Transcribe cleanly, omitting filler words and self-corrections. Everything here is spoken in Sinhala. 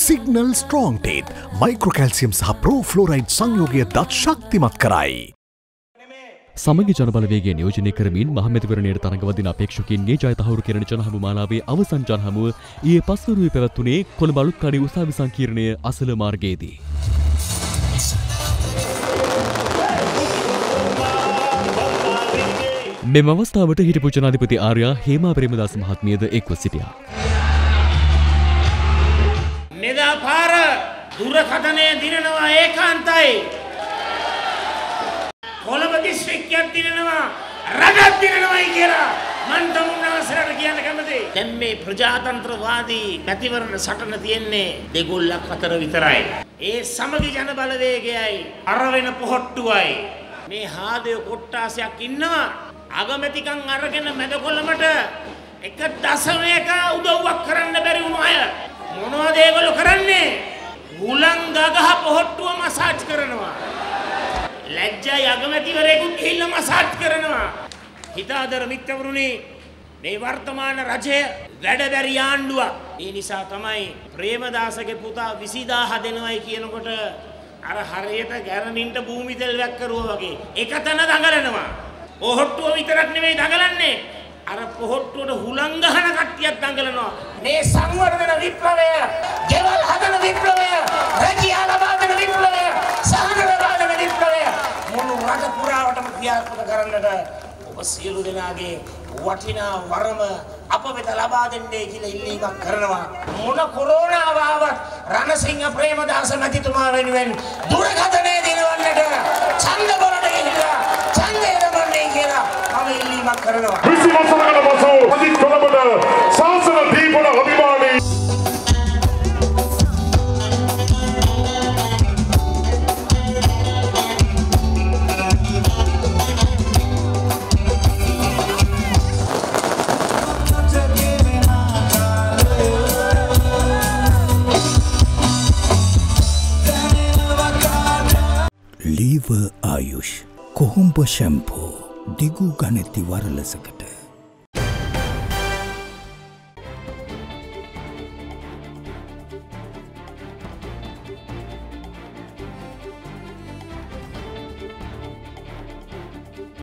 සිග්නල් ස්ට්‍රෝං ටීත් මයික්‍රෝකැල්සියම් සහ ප්‍රෝෆ්ලෝරයිඩ් සංයෝගය දත් ශක්තිමත් කරයි. සමගි ජනබලවේගය නියෝජනය කරමින් මහමැතිවරණයට තරඟවදින අපේක්ෂකයින්ගේ ජය තහවුරු කරන ජනහමු මාලාවේ අවසන් ජනහමුව ඊයේ පස්වරුවේ පැවැත්වුණේ කොළඹ අලුත්කාඩි උසාවි සංකීර්ණය අසල මාර්ගයේදී. මෙම අවස්ථාවට හිටපු ජනාධිපති ආර්යා හේමා ප්‍රේමදාස මහත්මියද එක්ව සිටියා. මෙදා පාර දුරකථනය දිනනවා ඒකාන්තයි. කොළඹ දිස්ත්‍රික්කයක් දිනනවා රටක් දිනනවායි කියලා මන් තමුන් අවසරට කියන්න කැමතියි. දැන් මේ ප්‍රජාතන්ත්‍රවාදී මැතිවරණ සටන තියෙන්නේ දෙගොල්ලක් අතර විතරයි. ඒ සමගි ජන බලවේගයයි අර වෙන පොහොට්ටුවයි. මේ හාදේ කොට්ටාසයක් ඉන්නවා අගමැතිකම් අරගෙන මැද කොළඹට 1.1 උදව්වක් කරන්න බැරි වුණ අය මොනවද ඒගොල්ලෝ කරන්නේ? හුලං ගගහ පොහොට්ටුව මසාජ් කරනවා. ලැජ්ජයි අගමැතිවරයෙකුත් ගිහිල්ලා මසාජ් කරනවා. හිතාදර මිත්‍රවරුනි මේ වර්තමාන රජය වැඩ බැරි ආණ්ඩුවක්. ඒ නිසා තමයි ප්‍රේමදාසගේ පුතා 20000 දෙනවයි කියනකොට අර හරියට ගැරණින්ට භූමි තෙල් වැක්කරුවා වගේ එකතන දඟලනවා. පොහොට්ටුව විතරක් නෙමෙයි දඟලන්නේ. අර පොහොට්ටුවට හුලං ගහන කට්ටියක් දඟලනවා. මේ සංවර්ධන විප්ලවය, ගෙවල් හදන විප්ලවය, රැකියාව ලබා දෙන විප්ලවය, සහන ලබා දෙන විප්ලවය මුළු රට පුරාවටම ක්‍රියාත්මක කරන්නට ඔබ සියලු දෙනාගේ වටිනා වරම අප වෙත ලබා දෙන්නේ කියලා ඉල්ලීමක් කරනවා. මොන කොරෝනාව ආවත් රණසිංහ ප්‍රේමදාස මැතිතුමා වෙනුවෙන් දුරකථනය දිනවන්නට ඡන්ද බොරට ගිහිල්ලා ඡන්දය ලබන්නේ කියලා මම ඉල්ලීමක් කරනවා. විසිවසරකට පසු අදිත් කොළඹට ශාසන දීපන අභිමානී ලීව ආයුෂ් කොහොඹ ෂැම්පෝ දිගු ගණති වරලසක